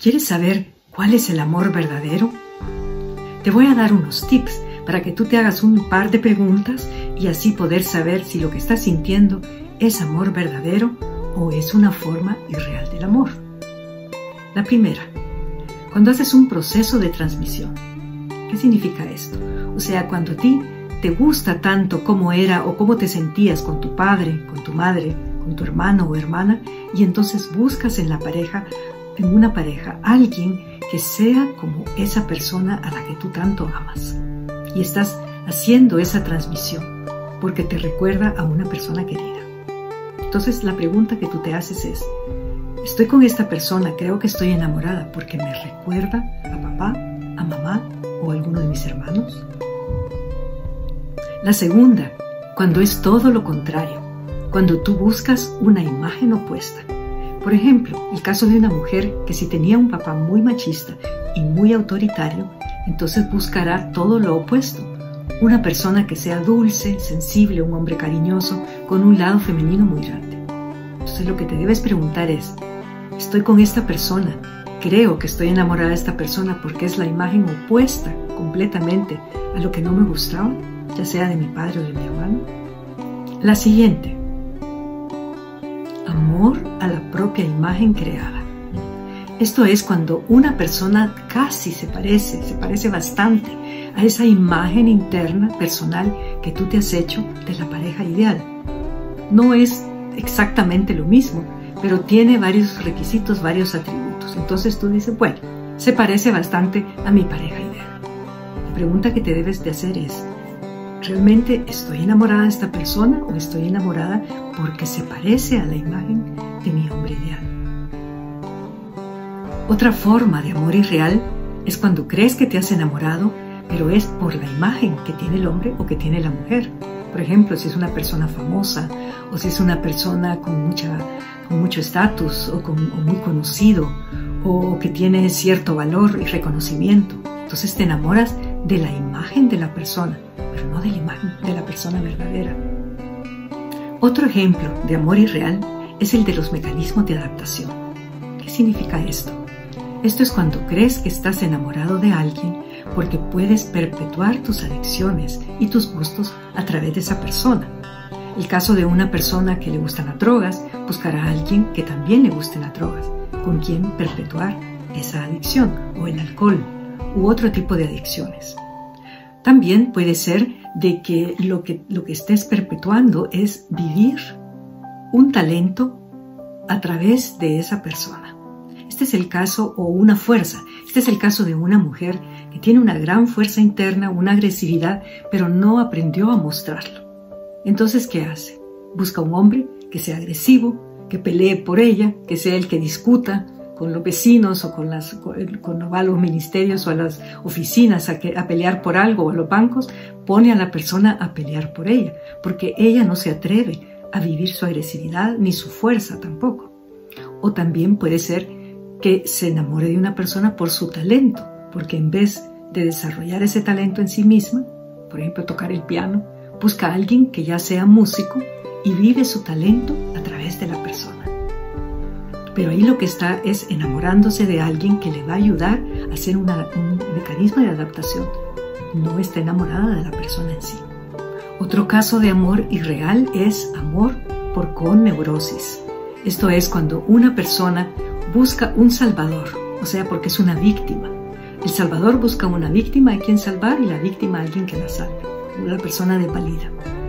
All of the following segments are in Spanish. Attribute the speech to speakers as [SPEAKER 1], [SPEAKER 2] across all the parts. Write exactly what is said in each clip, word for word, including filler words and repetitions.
[SPEAKER 1] ¿Quieres saber cuál es el amor verdadero? Te voy a dar unos tips para que tú te hagas un par de preguntas y así poder saber si lo que estás sintiendo es amor verdadero o es una forma irreal del amor. La primera, cuando haces un proceso de transmisión. ¿Qué significa esto? O sea, cuando a ti te gusta tanto cómo era o cómo te sentías con tu padre, con tu madre, con tu hermano o hermana, y entonces buscas en la pareja, en una pareja, alguien que sea como esa persona a la que tú tanto amas. Y estás haciendo esa transmisión porque te recuerda a una persona querida. Entonces la pregunta que tú te haces es, ¿estoy con esta persona? Creo que estoy enamorada porque me recuerda a papá, a mamá o a alguno de mis hermanos. La segunda, cuando es todo lo contrario, cuando tú buscas una imagen opuesta. Por ejemplo, el caso de una mujer que si tenía un papá muy machista y muy autoritario, entonces buscará todo lo opuesto. Una persona que sea dulce, sensible, un hombre cariñoso, con un lado femenino muy grande. Entonces lo que te debes preguntar es, ¿estoy con esta persona? Creo que estoy enamorada de esta persona porque es la imagen opuesta completamente a lo que no me gustaba, ya sea de mi padre o de mi hermano. La siguiente. Amor a la propia imagen creada. Esto es cuando una persona casi se parece, se parece bastante a esa imagen interna, personal, que tú te has hecho de la pareja ideal. No es exactamente lo mismo, pero tiene varios requisitos, varios atributos. Entonces tú dices, bueno, se parece bastante a mi pareja ideal. La pregunta que te debes de hacer es, ¿realmente estoy enamorada de esta persona o estoy enamorada porque se parece a la imagen de mi hombre ideal? Otra forma de amor irreal es cuando crees que te has enamorado, pero es por la imagen que tiene el hombre o que tiene la mujer. Por ejemplo, si es una persona famosa o si es una persona con, mucha, con mucho estatus o, con, o muy conocido o que tiene cierto valor y reconocimiento. Entonces te enamoras de la imagen de la persona, pero no de la imagen de la persona verdadera. Otro ejemplo de amor irreal es el de los mecanismos de adaptación. ¿Qué significa esto? Esto es cuando crees que estás enamorado de alguien porque puedes perpetuar tus adicciones y tus gustos a través de esa persona. El caso de una persona que le gustan las drogas, buscará a alguien que también le gusten las drogas, con quien perpetuar esa adicción, o el alcohol, u otro tipo de adicciones. También puede ser de que lo que, lo que estés perpetuando es vivir un talento a través de esa persona. Este es el caso, o una fuerza, este es el caso de una mujer que tiene una gran fuerza interna, una agresividad, pero no aprendió a mostrarlo. Entonces, ¿qué hace? Busca un hombre que sea agresivo, que pelee por ella, que sea el que discuta con los vecinos o con las, cuando va a los ministerios o a las oficinas a, que, a pelear por algo o a los bancos, pone a la persona a pelear por ella, porque ella no se atreve a vivir su agresividad ni su fuerza tampoco. O también puede ser que se enamore de una persona por su talento, porque en vez de desarrollar ese talento en sí misma, por ejemplo tocar el piano, busca a alguien que ya sea músico y vive su talento a través de la persona. Pero ahí lo que está es enamorándose de alguien que le va a ayudar a hacer una, un mecanismo de adaptación. No está enamorada de la persona en sí. Otro caso de amor irreal es amor por conneurosis. Esto es cuando una persona busca un salvador, o sea, porque es una víctima. El salvador busca una víctima a quien salvar y la víctima a alguien que la salve, una persona desvalida.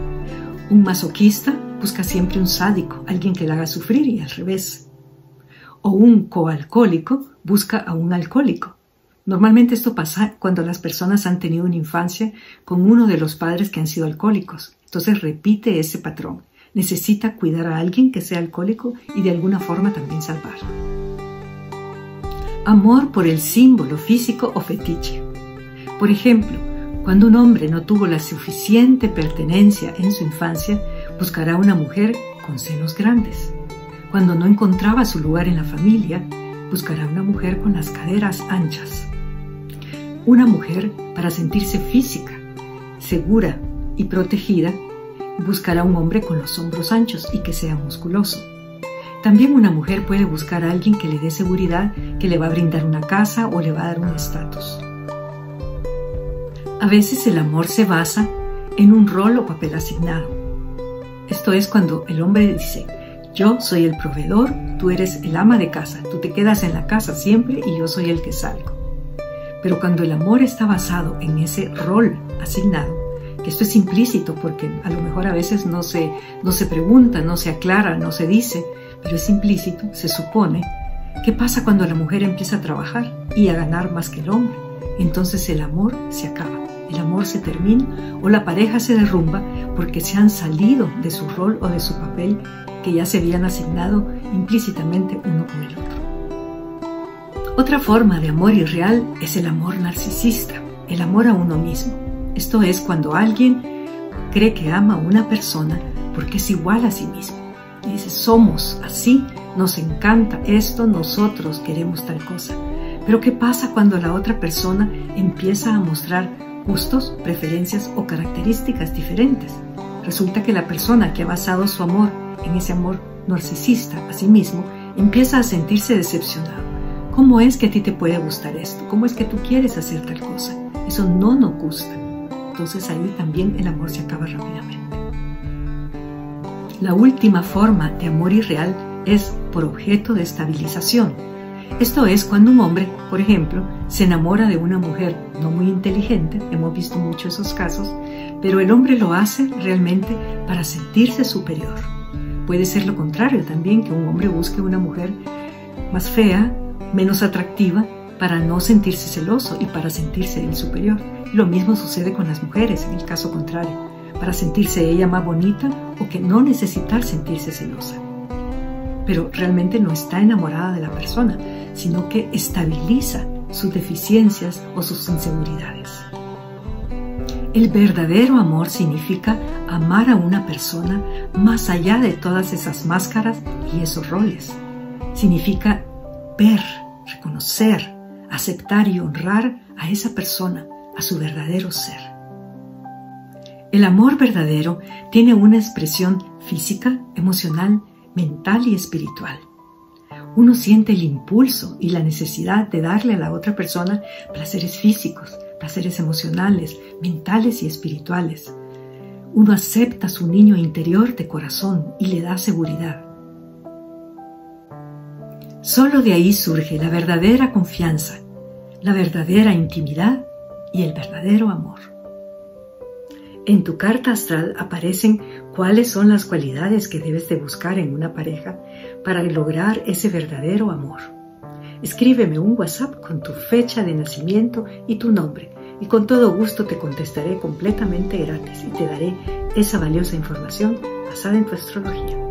[SPEAKER 1] Un masoquista busca siempre un sádico, alguien que la haga sufrir y al revés. O un coalcohólico busca a un alcohólico. Normalmente esto pasa cuando las personas han tenido una infancia con uno de los padres que han sido alcohólicos. Entonces repite ese patrón. Necesita cuidar a alguien que sea alcohólico y de alguna forma también salvarlo. Amor por el símbolo físico o fetiche. Por ejemplo, cuando un hombre no tuvo la suficiente pertenencia en su infancia, buscará una mujer con senos grandes. Cuando no encontraba su lugar en la familia, buscará una mujer con las caderas anchas. Una mujer, para sentirse física, segura y protegida, buscará un hombre con los hombros anchos y que sea musculoso. También una mujer puede buscar a alguien que le dé seguridad, que le va a brindar una casa o le va a dar un estatus. A veces el amor se basa en un rol o papel asignado. Esto es cuando el hombre dice: yo soy el proveedor, tú eres el ama de casa, tú te quedas en la casa siempre y yo soy el que salgo. Pero cuando el amor está basado en ese rol asignado, que esto es implícito porque a lo mejor a veces no se, no se pregunta, no se aclara, no se dice, pero es implícito, se supone. ¿Qué pasa cuando la mujer empieza a trabajar y a ganar más que el hombre? Entonces el amor se acaba, el amor se termina o la pareja se derrumba porque se han salido de su rol o de su papel que ya se habían asignado implícitamente uno con el otro. Otra forma de amor irreal es el amor narcisista, el amor a uno mismo. Esto es cuando alguien cree que ama a una persona porque es igual a sí mismo. Y dice: somos así, nos encanta esto, nosotros queremos tal cosa. Pero ¿qué pasa cuando la otra persona empieza a mostrar gustos, preferencias o características diferentes? Resulta que la persona que ha basado su amor en ese amor narcisista a sí mismo empieza a sentirse decepcionado. ¿Cómo es que a ti te puede gustar esto? ¿Cómo es que tú quieres hacer tal cosa? Eso no nos gusta. Entonces ahí también el amor se acaba rápidamente. La última forma de amor irreal es por objeto de estabilización. Esto es cuando un hombre, por ejemplo, se enamora de una mujer no muy inteligente, hemos visto mucho esos casos, pero el hombre lo hace realmente para sentirse superior. Puede ser lo contrario también, que un hombre busque una mujer más fea, menos atractiva, para no sentirse celoso y para sentirse el superior. Lo mismo sucede con las mujeres, en el caso contrario, para sentirse ella más bonita o que no necesitar sentirse celosa. Pero realmente no está enamorada de la persona, sino que estabiliza sus deficiencias o sus inseguridades. El verdadero amor significa amar a una persona más allá de todas esas máscaras y esos roles. Significa ver, reconocer, aceptar y honrar a esa persona, a su verdadero ser. El amor verdadero tiene una expresión física, emocional, mental y espiritual. Uno siente el impulso y la necesidad de darle a la otra persona placeres físicos, placeres emocionales, mentales y espirituales. Uno acepta a su niño interior de corazón y le da seguridad. Solo de ahí surge la verdadera confianza, la verdadera intimidad y el verdadero amor. En tu carta astral aparecen cuáles son las cualidades que debes de buscar en una pareja para lograr ese verdadero amor. Escríbeme un WhatsApp con tu fecha de nacimiento y tu nombre y con todo gusto te contestaré completamente gratis y te daré esa valiosa información basada en tu astrología.